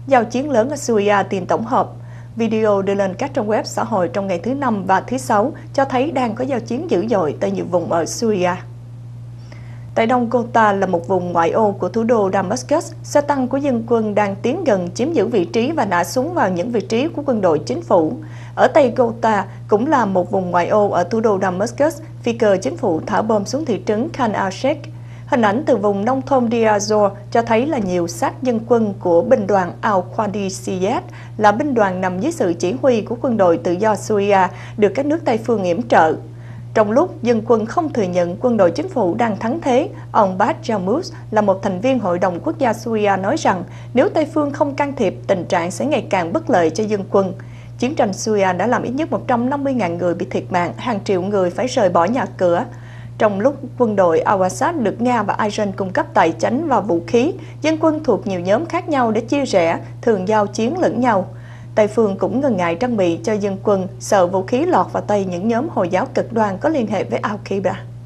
giao chiến lớn ở Syria tiền tổng hợp. Video đưa lên các trang web xã hội trong ngày thứ Năm và thứ Sáu cho thấy đang có giao chiến dữ dội tại nhiều vùng ở Syria. Tại Đông Ghouta là một vùng ngoại ô của thủ đô Damascus, xe tăng của dân quân đang tiến gần chiếm giữ vị trí và nã súng vào những vị trí của quân đội chính phủ. Ở Tây Ghouta cũng là một vùng ngoại ô ở thủ đô Damascus, phi cơ chính phủ thả bom xuống thị trấn Khan al-Sheikh. Hình ảnh từ vùng nông thôn Deir ez-Zor cho thấy là nhiều xác dân quân của binh đoàn Al-Qadisiyat, là binh đoàn nằm dưới sự chỉ huy của quân đội tự do Syria, được các nước Tây phương yểm trợ. Trong lúc dân quân không thừa nhận quân đội chính phủ đang thắng thế, ông Bas Jamous là một thành viên Hội đồng Quốc gia Syria nói rằng nếu Tây phương không can thiệp, tình trạng sẽ ngày càng bất lợi cho dân quân. Chiến tranh Syria đã làm ít nhất 150.000 người bị thiệt mạng, hàng triệu người phải rời bỏ nhà cửa. Trong lúc quân đội Al-Assad được Nga và Iran cung cấp tài chánh và vũ khí, dân quân thuộc nhiều nhóm khác nhau để chia rẽ, thường giao chiến lẫn nhau. Tây phương cũng ngần ngại trang bị cho dân quân, sợ vũ khí lọt vào tay những nhóm Hồi giáo cực đoan có liên hệ với Al-Qaeda.